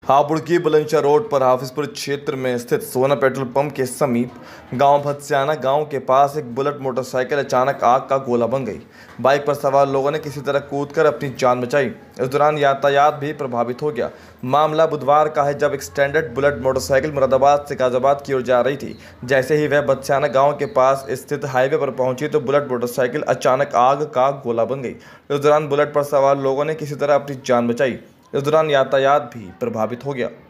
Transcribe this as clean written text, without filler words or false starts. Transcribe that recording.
हापुड़ की बुलंदशहर रोड पर हाफिजपुर क्षेत्र में स्थित सोना पेट्रोल पंप के समीप गांव भत्स्याना गांव के पास एक बुलेट मोटरसाइकिल अचानक आग का गोला बन गई। बाइक पर सवार लोगों ने किसी तरह कूदकर अपनी जान बचाई। इस दौरान यातायात भी प्रभावित हो गया। मामला बुधवार का है, जब एक स्टैंडर्ड बुलेट मोटरसाइकिल मुरादाबाद से गाजियाबाद की ओर जा रही थी। जैसे ही वह भत्स्याना गाँव के पास स्थित हाईवे पर पहुंची तो बुलेट मोटरसाइकिल अचानक आग का गोला बन गई। इस दौरान बुलेट पर सवार लोगों ने किसी तरह अपनी जान बचाई। इस दौरान यातायात भी प्रभावित हो गया।